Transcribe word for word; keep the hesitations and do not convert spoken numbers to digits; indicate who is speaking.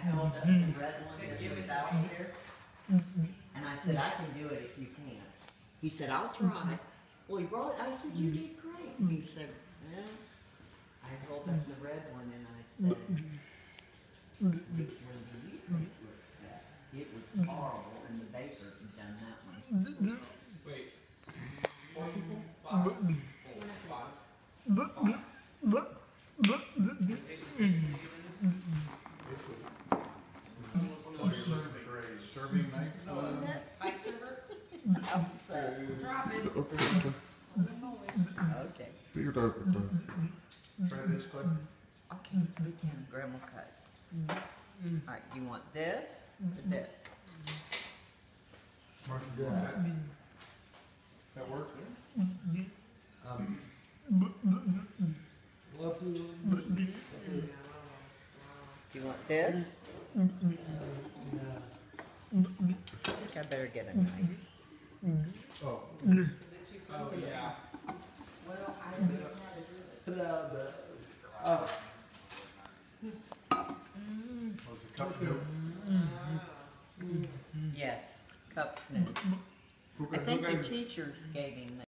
Speaker 1: held up the red one that was out there. And I said, I can do it if you can't. He said, I'll try. Well, he brought it. I said, you did great. And he said, well, I held up the red one and I said, which one do you think looks best? It was horrible, and the bakers had done that one.
Speaker 2: Wait. Four people? Five? Four. Five?
Speaker 3: Serving night?
Speaker 1: Hi, server. Drop it. Okay.
Speaker 3: Try this quick.
Speaker 1: Okay, we can. Grandma cut. Alright, you want this or this?
Speaker 3: That, that work?
Speaker 4: Um,
Speaker 1: Do you want this? I think I better get a knife.
Speaker 3: Oh.
Speaker 2: Oh, yeah.
Speaker 1: Well, I don't know how to do it.
Speaker 4: oh,
Speaker 3: Was the cup new?
Speaker 1: Yes, cup snip.
Speaker 3: Who
Speaker 1: I
Speaker 3: got-
Speaker 1: think
Speaker 3: who
Speaker 1: the
Speaker 3: got-
Speaker 1: teachers gave him